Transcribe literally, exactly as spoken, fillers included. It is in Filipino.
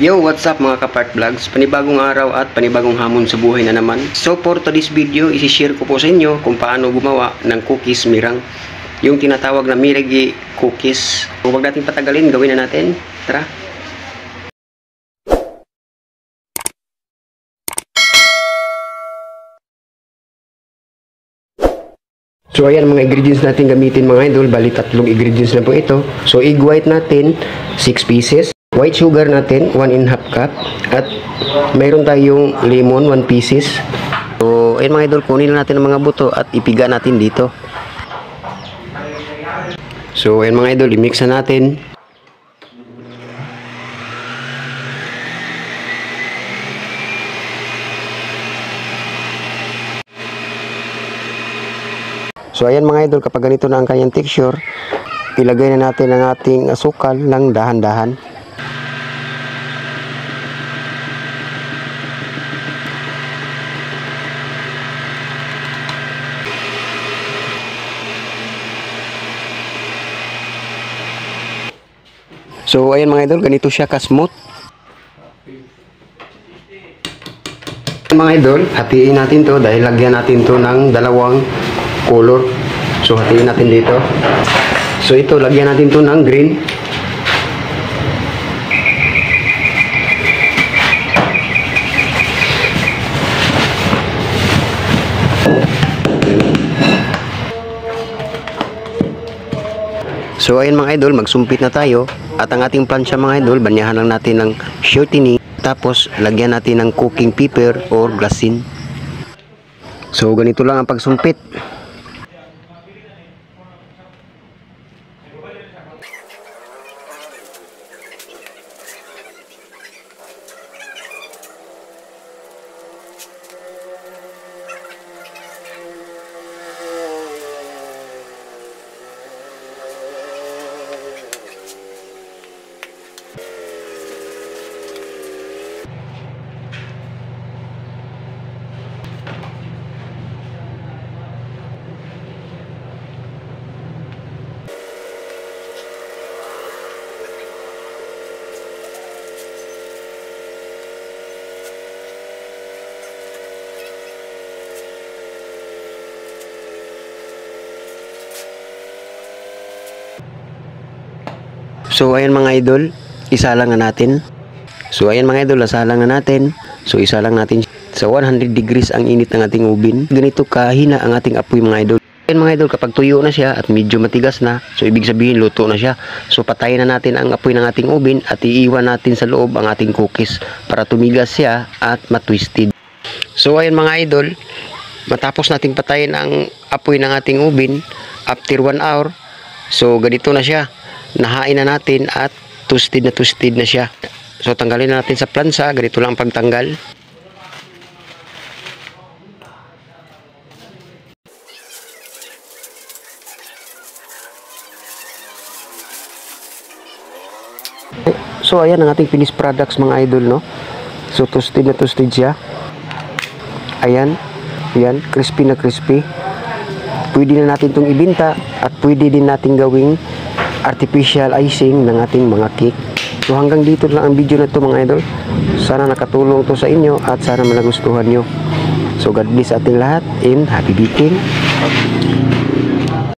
Yo, what's up mga ka-Park Vlogs? Panibagong araw at panibagong hamon sa buhay na naman. So for today's video, isi-share ko po sa inyo kung paano gumawa ng cookies mirang. Yung tinatawag na miragi cookies. So huwag natin patagalin, gawin na natin. Tara! So ayan mga ingredients natin gamitin mga idol, bali tatlong ingredients na po ito. So egg white natin, six pieces. White sugar natin, one and a half cup. At mayroon tayong lemon, one pieces. So ayan mga idol, kunin natin ang mga buto at ipiga natin dito. So ayan mga idol, i-mix na natin. So ayan mga idol, kapag ganito na ang kanyang texture, ilagay na natin ang ating asukal ng dahan-dahan. So ayan mga idol, ganito siya ka-smooth. Mga idol, hatiin natin to dahil lagyan natin to ng dalawang color. So hatiin natin dito. So ito, lagyan natin to ng green. So ayun mga idol, magsumpit na tayo. At ang ating plancha mga idol, banyahan lang natin ng shortening. Tapos lagyan natin ng cooking paper or glasin. So ganito lang ang pagsumpit. So ayan mga idol, isa lang na natin. So ayan mga idol, isa lang na natin. So isa lang natin sa one hundred degrees ang init ng ating ubin. Ganito kahina ang ating apoy mga idol. Ayan mga idol, kapag tuyo na siya at medyo matigas na, so ibig sabihin luto na siya. So patayin na natin ang apoy ng ating ubin at iiwan natin sa loob ang ating cookies para tumigas siya at matwisted. So ayan mga idol, matapos nating patayin ang apoy ng ating ubin after one hour, so ganito na siya. Nahain na natin at toasted na toasted na siya. So tanggalin na natin sa plansa, ganito lang ang pagtanggal. So ayan ang ating finished products mga idol, no. So toasted na toasted siya. Ayan, ayan, crispy na crispy. Pwede na natin itong ibinta at pwede din natin gawing artificial icing ng ating mga cake. So hanggang dito lang ang video na ito mga idol. Sana nakatulong to sa inyo at sana malagustuhan nyo. So God bless ating lahat and happy baking.